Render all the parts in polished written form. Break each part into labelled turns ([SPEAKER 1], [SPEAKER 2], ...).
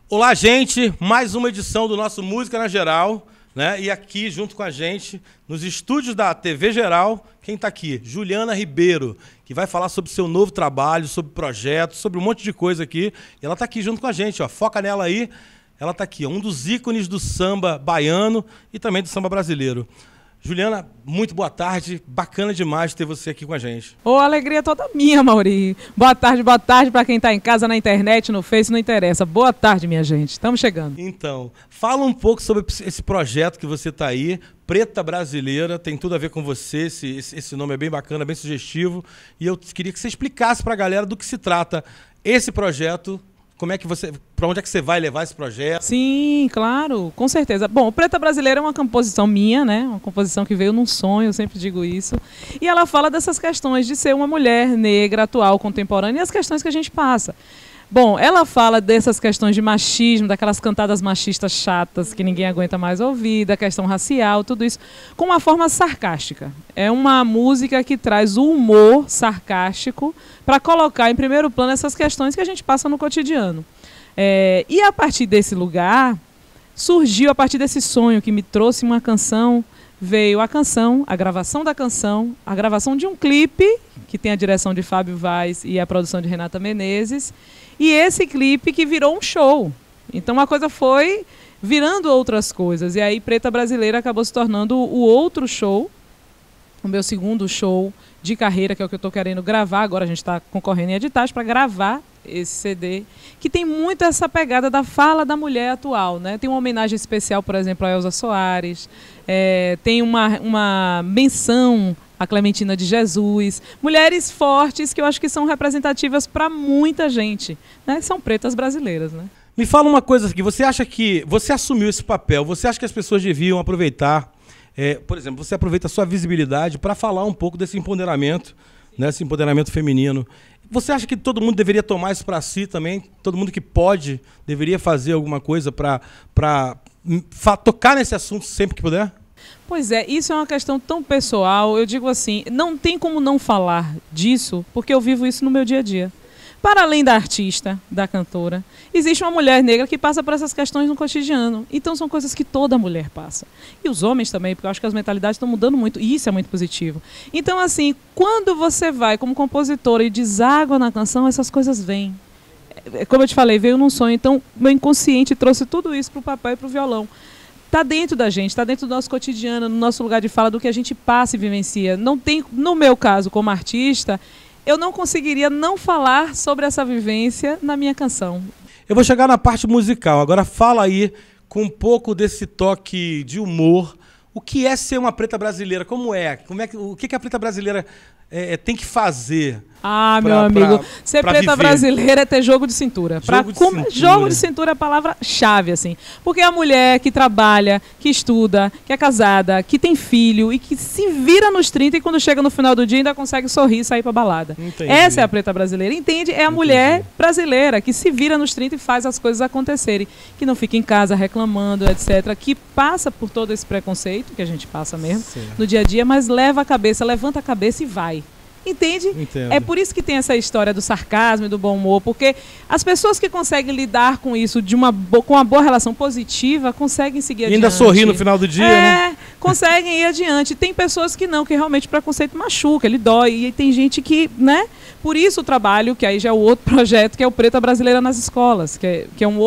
[SPEAKER 1] Olá, gente! Mais uma edição do nosso Música na Geral, né? E aqui, junto com a gente, nos estúdios da TV Geral, quem está aqui? Juliana Ribeiro, que vai falar sobre seu novo trabalho, sobre projetos, sobre um monte de coisa aqui. E ela está aqui junto com a gente, ó. Foca nela aí. Ela está aqui, ó, um dos ícones do samba baiano e também do samba brasileiro. Juliana, muito boa tarde. Bacana demais ter você aqui com a gente.
[SPEAKER 2] Ô, alegria toda minha, Mauri. Boa tarde para quem está em casa, na internet, no Face, não interessa. Boa tarde, minha gente. Estamos chegando.
[SPEAKER 1] Então, fala um pouco sobre esse projeto que você está aí, Preta Brasileira, tem tudo a ver com você, esse nome é bem bacana, bem sugestivo, e eu queria que você explicasse para a galera do que se trata esse projeto. Como é que para onde é que você vai levar esse projeto?
[SPEAKER 2] Sim, claro, com certeza. Bom, o Preta Brasileira é uma composição minha, né? Uma composição que veio num sonho, eu sempre digo isso. E ela fala dessas questões de ser uma mulher negra, atual, contemporânea, e as questões que a gente passa. Bom, ela fala dessas questões de machismo, daquelas cantadas machistas chatas que ninguém aguenta mais ouvir, da questão racial, tudo isso, com uma forma sarcástica. É uma música que traz o humor sarcástico para colocar em primeiro plano essas questões que a gente passa no cotidiano. E a partir desse lugar, surgiu, a partir desse sonho que me trouxe uma canção, veio a canção, a gravação da canção, a gravação de um clipe, que tem a direção de Fábio Vaz e a produção de Renata Menezes, e esse clipe que virou um show. Então a coisa foi virando outras coisas. E aí Preta Brasileira acabou se tornando o outro show, o meu segundo show de carreira, que é o que eu estou querendo gravar. Agora a gente está concorrendo em editais para gravar esse CD, que tem muito essa pegada da fala da mulher atual, né? Tem uma homenagem especial, por exemplo, a Elza Soares, tem uma menção a Clementina de Jesus, mulheres fortes que eu acho que são representativas para muita gente, né? São pretas brasileiras, né?
[SPEAKER 1] Me fala uma coisa aqui, você acha que você assumiu esse papel, você acha que as pessoas deviam aproveitar, por exemplo, você aproveita a sua visibilidade para falar um pouco desse empoderamento, né, esse empoderamento feminino. Você acha que todo mundo deveria tomar isso para si também? Todo mundo que pode deveria fazer alguma coisa para tocar nesse assunto sempre que puder?
[SPEAKER 2] Pois é, isso é uma questão tão pessoal. Eu digo assim, não tem como não falar disso, porque eu vivo isso no meu dia a dia. Para além da artista, da cantora, existe uma mulher negra que passa por essas questões no cotidiano. Então são coisas que toda mulher passa. E os homens também, porque eu acho que as mentalidades estão mudando muito, e isso é muito positivo. Então assim, quando você vai como compositora e deságua na canção, essas coisas vêm. Como eu te falei, veio num sonho, então meu inconsciente trouxe tudo isso para o papel e para o violão. Está dentro da gente, está dentro do nosso cotidiano, no nosso lugar de fala, do que a gente passa e vivencia. Não tem, no meu caso, como artista, eu não conseguiria não falar sobre essa vivência na minha canção.
[SPEAKER 1] Eu vou chegar na parte musical. Agora fala aí com um pouco desse toque de humor. O que é ser uma preta brasileira? O que a preta brasileira tem que fazer?
[SPEAKER 2] Ah, meu amigo, ser preta brasileira é ter jogo de cintura. Jogo de cintura é a palavra-chave, assim. Porque a mulher que trabalha, que estuda, que é casada, que tem filho e que se vira nos 30 e quando chega no final do dia ainda consegue sorrir e sair pra balada. Entendi. Essa é a preta brasileira. Entende? É a mulher brasileira que se vira nos 30 e faz as coisas acontecerem. Que não fica em casa reclamando, etc. Que passa por todo esse preconceito, que a gente passa mesmo, no dia a dia, mas levanta a cabeça e vai. Entende?
[SPEAKER 1] Entendo.
[SPEAKER 2] É por isso que tem essa história do sarcasmo e do bom humor, porque as pessoas que conseguem lidar com isso com uma boa relação positiva conseguem seguir adiante.
[SPEAKER 1] Ainda sorrir no final do dia, né?
[SPEAKER 2] Conseguem ir adiante. Tem pessoas que não, que realmente o preconceito machuca, ele dói. E tem gente que, né? Por isso o trabalho, que aí já é o outro projeto, que é o Preta Brasileira nas Escolas, que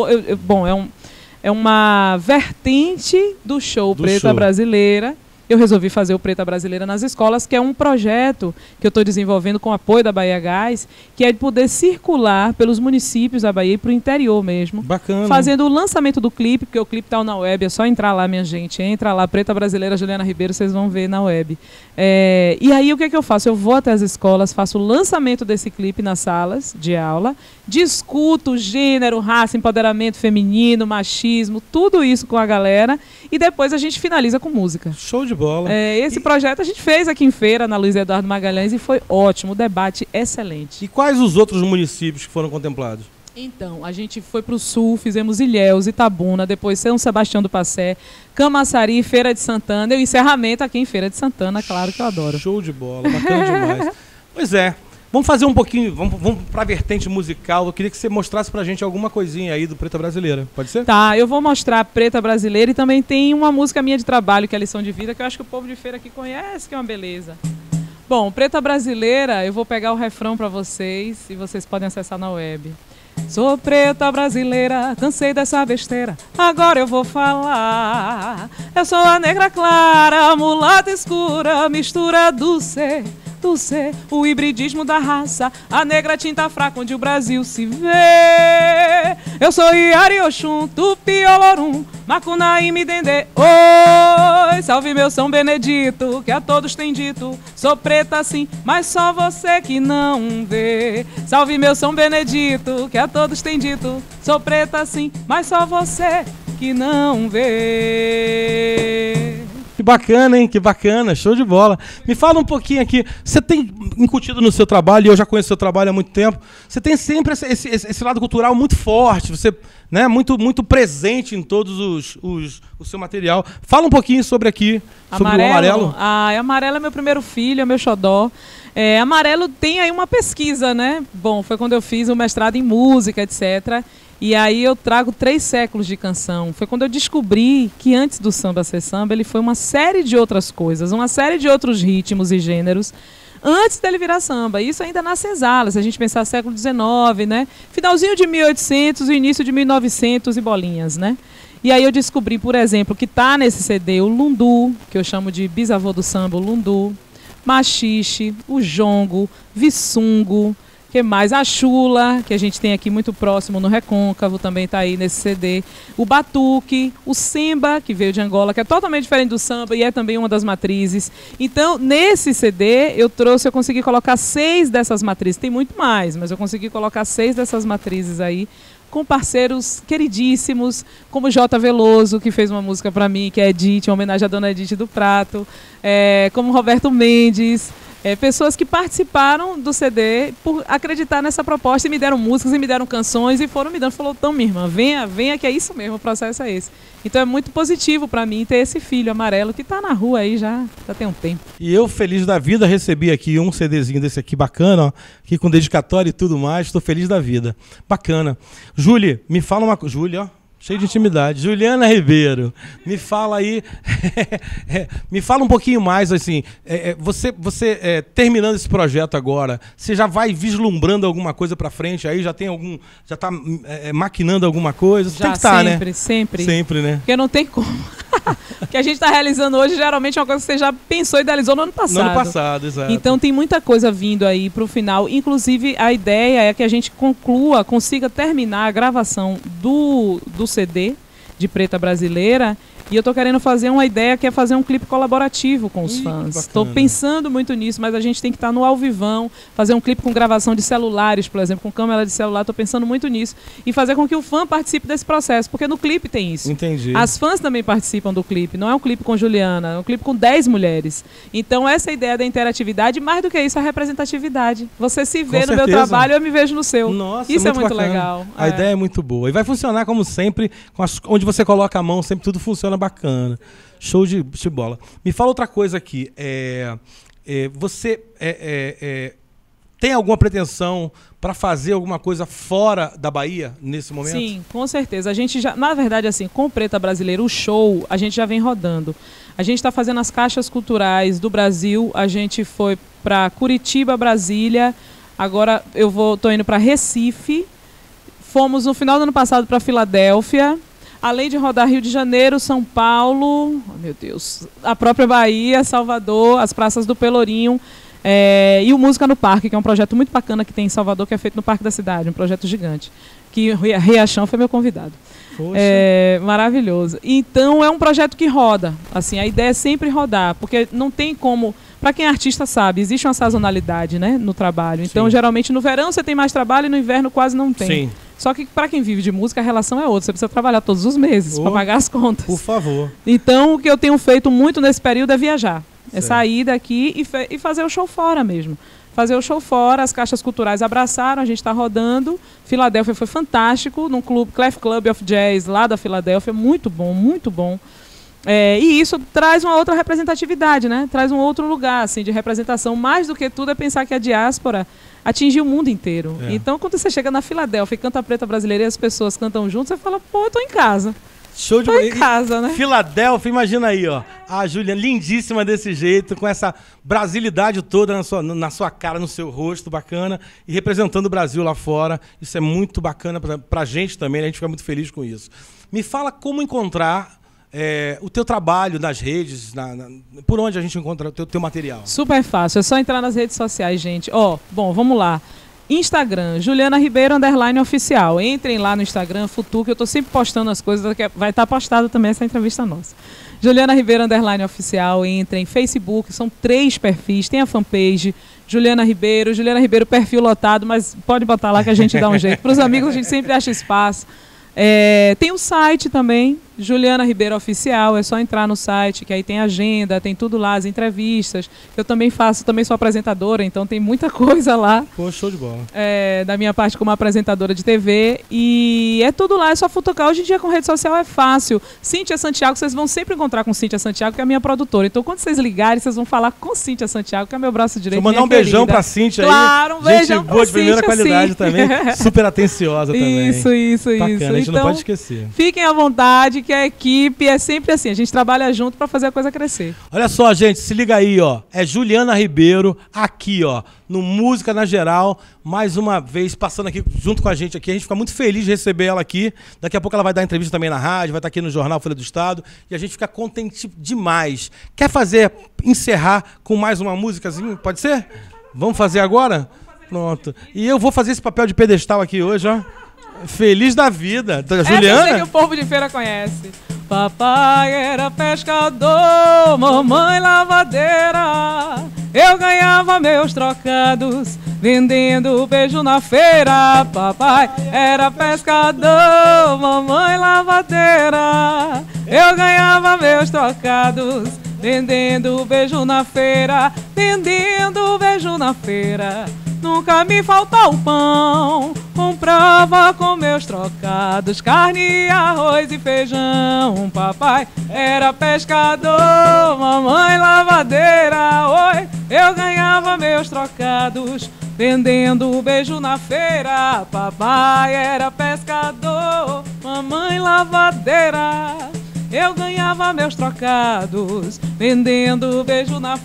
[SPEAKER 2] é uma vertente do show Preta Brasileira. Eu resolvi fazer o Preta Brasileira nas Escolas, que é um projeto que eu estou desenvolvendo com o apoio da Bahia Gás, que é de poder circular pelos municípios da Bahia e para o interior mesmo.
[SPEAKER 1] Bacana.
[SPEAKER 2] Fazendo o lançamento do clipe, porque o clipe está na web, é só entrar lá, minha gente. Entra lá, Preta Brasileira, Juliana Ribeiro, vocês vão ver na web. E aí o que é que eu faço? Eu vou até as escolas, faço o lançamento desse clipe nas salas de aula, discuto gênero, raça, empoderamento feminino, machismo, tudo isso com a galera e depois a gente finaliza com música.
[SPEAKER 1] Show de bola.
[SPEAKER 2] Esse projeto a gente fez aqui em Feira, na Luiz Eduardo Magalhães, e foi ótimo, o debate excelente.
[SPEAKER 1] E quais os outros municípios que foram contemplados?
[SPEAKER 2] Então, a gente foi para o sul, fizemos Ilhéus, Itabuna, depois São Sebastião do Passé, Camaçari, Feira de Santana e o encerramento aqui em Feira de Santana, claro que eu adoro.
[SPEAKER 1] Show de bola, bacana demais. Pois é, Vamos fazer um pouquinho, vamos para a vertente musical. Eu queria que você mostrasse pra gente alguma coisinha aí do Preta Brasileira. Pode ser?
[SPEAKER 2] Tá, eu vou mostrar Preta Brasileira e também tem uma música minha de trabalho, que é a Lição de Vida, que eu acho que o povo de feira aqui conhece, que é uma beleza. Bom, Preta Brasileira, eu vou pegar o refrão pra vocês e vocês podem acessar na web. Sou preta brasileira, cansei dessa besteira, agora eu vou falar. Eu sou a negra clara, mulata escura, mistura do ser, o hibridismo da raça, a negra tinta fraca onde o Brasil se vê. Eu sou Iari Oxum, Tupi Olorum, Macunaíma Dendê. Oi, salve meu São Benedito, que a todos tem dito. Sou preta sim, mas só você que não vê. Salve meu São Benedito, que a todos tem dito. Sou preta sim, mas só você que não vê.
[SPEAKER 1] Que bacana, hein? Que bacana, show de bola. Me fala um pouquinho aqui, você tem incutido no seu trabalho, e eu já conheço o seu trabalho há muito tempo, você tem sempre esse lado cultural muito forte, você, né, muito presente em todos o seu material. Fala um pouquinho sobre aqui, sobre o Amarelo.
[SPEAKER 2] Amarelo é meu primeiro filho, é meu xodó. Amarelo tem aí uma pesquisa, né? Bom, foi quando eu fiz o mestrado em música, etc., e aí eu trago 3 séculos de canção. Foi quando eu descobri que antes do samba ser samba, ele foi uma série de outras coisas, uma série de outros ritmos e gêneros, antes dele virar samba. Isso ainda nas senzalas, se a gente pensar século XIX, né? Finalzinho de 1800 e início de 1900 e bolinhas, né? E aí eu descobri, por exemplo, que tá nesse CD o lundu, que eu chamo de bisavô do samba, o lundu, machixe, o jongo, visungo, que mais? A chula, que a gente tem aqui muito próximo no Recôncavo, também está aí nesse CD. O batuque, o semba, que veio de Angola, que é totalmente diferente do samba e é também uma das matrizes. Então, nesse CD, eu consegui colocar 6 dessas matrizes. Tem muito mais, mas eu consegui colocar 6 dessas matrizes aí, com parceiros queridíssimos, como J. Veloso, que fez uma música para mim, que é Edith, uma homenagem à dona Edith do Prato, como Roberto Mendes. Pessoas que participaram do CD por acreditar nessa proposta e me deram músicas e me deram canções e foram me dando, falou, então minha irmã, venha que é isso mesmo, o processo é esse. Então é muito positivo para mim ter esse filho amarelo que está na rua aí já tem um tempo.
[SPEAKER 1] E eu, feliz da vida, recebi aqui um CDzinho desse aqui bacana, ó, aqui com dedicatória e tudo mais, estou feliz da vida. Bacana. Júlia, me fala uma coisa. Júlia, ó. Cheio de intimidade. Juliana Ribeiro, me fala aí, me fala um pouquinho mais, assim, você terminando esse projeto agora, você já vai vislumbrando alguma coisa pra frente aí? Já tá maquinando alguma coisa?
[SPEAKER 2] Já,
[SPEAKER 1] tem que estar, né?
[SPEAKER 2] Sempre.
[SPEAKER 1] Sempre, né?
[SPEAKER 2] Porque não tem como. O que a gente está realizando hoje, geralmente é uma coisa que você já pensou e idealizou no ano passado.
[SPEAKER 1] No ano passado, exato.
[SPEAKER 2] Então tem muita coisa vindo aí pro final. Inclusive, a ideia é que a gente consiga terminar a gravação do CD de Preta Brasileira. E eu tô querendo fazer uma ideia que é fazer um clipe colaborativo com os fãs. Estou pensando muito nisso, mas a gente tem que estar no ao vivão, fazer um clipe com gravação de celulares, por exemplo, com câmera de celular. Estou pensando muito nisso. E fazer com que o fã participe desse processo, porque no clipe tem isso.
[SPEAKER 1] Entendi.
[SPEAKER 2] As fãs também participam do clipe. Não é um clipe com Juliana, é um clipe com 10 mulheres. Então essa ideia da interatividade, mais do que isso, é a representatividade. Você se vê no meu trabalho, eu me vejo no seu.
[SPEAKER 1] Nossa,
[SPEAKER 2] isso é muito
[SPEAKER 1] bacana.
[SPEAKER 2] Legal.
[SPEAKER 1] A ideia é muito boa. E vai funcionar como sempre, onde você coloca a mão, sempre tudo funciona bacana. Show de bola. Me fala outra coisa aqui. Você tem alguma pretensão para fazer alguma coisa fora da Bahia nesse momento?
[SPEAKER 2] Sim, com certeza. A gente já, na verdade, assim, com Preta Brasileira, o show, a gente já vem rodando. A gente está fazendo as caixas culturais do Brasil. A gente foi para Curitiba, Brasília. Agora tô indo para Recife. Fomos no final do ano passado para Filadélfia. Além de rodar Rio de Janeiro, São Paulo, oh, meu Deus, a própria Bahia, Salvador, as praças do Pelourinho e o Música no Parque, que é um projeto muito bacana que tem em Salvador, que é feito no Parque da Cidade, um projeto gigante, que Riachão foi meu convidado. Maravilhoso. Então é um projeto que roda, assim, a ideia é sempre rodar, porque não tem como... Para quem é artista sabe, existe uma sazonalidade, né, no trabalho. Então, geralmente, no verão você tem mais trabalho e no inverno quase não tem.
[SPEAKER 1] Sim.
[SPEAKER 2] Só que para quem vive de música, a relação é outra. Você precisa trabalhar todos os meses para pagar as contas.
[SPEAKER 1] Por favor.
[SPEAKER 2] Então, o que eu tenho feito muito nesse período é viajar. É sair daqui e fazer o show fora mesmo. Fazer o show fora, as caixas culturais abraçaram, a gente está rodando. Filadélfia foi fantástico, num clube, Clef Club of Jazz, lá da Filadélfia, muito bom, muito bom. E isso traz uma outra representatividade, né? Traz um outro lugar assim, de representação. Mais do que tudo é pensar que a diáspora atingir o mundo inteiro.
[SPEAKER 1] É.
[SPEAKER 2] Então, quando você chega na Filadélfia e canta Preta Brasileira e as pessoas cantam junto, você fala, pô, eu tô em casa.
[SPEAKER 1] Show de
[SPEAKER 2] Tô em casa, né?
[SPEAKER 1] Filadélfia, imagina aí, ó. A Juliana, lindíssima desse jeito, com essa brasilidade toda na sua cara, no seu rosto, bacana, e representando o Brasil lá fora. Isso é muito bacana pra gente também, né? A gente fica muito feliz com isso. Me fala como encontrar o teu trabalho nas redes, por onde a gente encontra o teu material.
[SPEAKER 2] Super fácil, é só entrar nas redes sociais, gente. Bom, vamos lá. Instagram, Juliana Ribeiro _oficial. Entrem lá no Instagram, Futuca, eu tô sempre postando as coisas, vai estar postado também essa entrevista nossa. Juliana Ribeiro _oficial, entrem. Facebook, são 3 perfis, tem a fanpage, Juliana Ribeiro perfil lotado, mas pode botar lá que a gente dá um jeito. Para os amigos a gente sempre acha espaço. Tem o site também, Juliana Ribeiro Oficial, é só entrar no site, que aí tem agenda, tem tudo lá, as entrevistas. Eu também sou apresentadora, então tem muita coisa lá.
[SPEAKER 1] Pô, show de bola.
[SPEAKER 2] Da minha parte como apresentadora de TV. E é tudo lá, é só futucar. Hoje em dia com rede social é fácil. Cíntia Santiago, vocês vão sempre encontrar com Cíntia Santiago, que é a minha produtora. Então quando vocês ligarem, vocês vão falar com Cíntia Santiago, que é meu braço direito.
[SPEAKER 1] Vou mandar um beijão pra Cíntia aí.
[SPEAKER 2] Claro, um beijão
[SPEAKER 1] gente boa, de primeira
[SPEAKER 2] Cíntia,
[SPEAKER 1] qualidade
[SPEAKER 2] sim.
[SPEAKER 1] também. Super atenciosa também.
[SPEAKER 2] Isso.
[SPEAKER 1] Bacana, a gente não pode esquecer.
[SPEAKER 2] Fiquem à vontade, que a equipe é sempre assim, a gente trabalha junto para fazer a coisa crescer.
[SPEAKER 1] Olha só, gente, se liga aí, ó. É Juliana Ribeiro, aqui, ó, no Música na Geral, mais uma vez passando aqui junto com a gente aqui. A gente fica muito feliz de receber ela aqui. Daqui a pouco ela vai dar entrevista também na rádio, vai estar aqui no Jornal Folha do Estado. E a gente fica contente demais. Quer encerrar com mais uma músicazinha? Pode ser? Vamos fazer agora? Pronto. E eu vou fazer esse papel de pedestal aqui hoje, ó. Feliz da vida. Juliana?
[SPEAKER 2] Eu sei que o povo de feira conhece. Papai era pescador, mamãe lavadeira. Eu ganhava meus trocados vendendo beijo na feira. Papai era pescador, mamãe lavadeira. Eu ganhava meus trocados vendendo beijo na feira. Vendendo beijo na feira. Nunca me faltou o pão, comprava com meus trocados carne, arroz e feijão. Papai era pescador, mamãe lavadeira. Oi, eu ganhava meus trocados vendendo beijo na feira. Papai era pescador, mamãe lavadeira. Eu ganhava meus trocados vendendo beijo na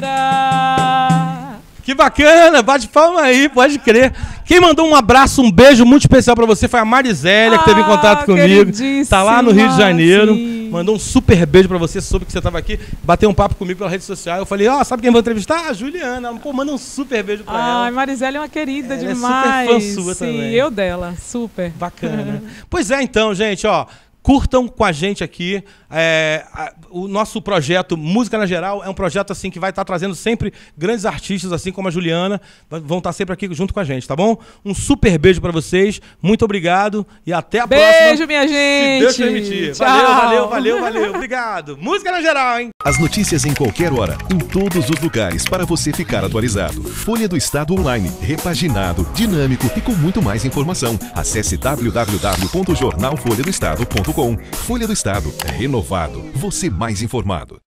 [SPEAKER 2] feira.
[SPEAKER 1] Que bacana, bate palma aí, pode crer. Quem mandou um abraço, um beijo muito especial pra você foi a Marizélia, que teve em contato comigo. Tá lá no Rio de Janeiro. Sim. Mandou um super beijo pra você, soube que você tava aqui, bateu um papo comigo pela rede social. Eu falei, sabe quem eu vou entrevistar? A Juliana. Pô, manda um super beijo pra ela.
[SPEAKER 2] Marizélia é uma querida demais.
[SPEAKER 1] É super fã sua também.
[SPEAKER 2] Sim, eu dela, super.
[SPEAKER 1] Bacana. Pois é, então, gente, ó. Curtam com a gente aqui. O nosso projeto Música na Geral é um projeto assim que vai estar trazendo sempre grandes artistas, assim como a Juliana, vão estar sempre aqui junto com a gente, tá bom? Um super beijo pra vocês, muito obrigado e até a próxima.
[SPEAKER 2] Beijo, minha gente!
[SPEAKER 1] Se Deus permitir. Valeu. Obrigado. Música na Geral, hein?
[SPEAKER 3] As notícias em qualquer hora, em todos os lugares, para você ficar atualizado. Folha do Estado Online, repaginado, dinâmico e com muito mais informação. Acesse www.jornalfolhadoestado.com. Folha do Estado, renovado, você mais informado.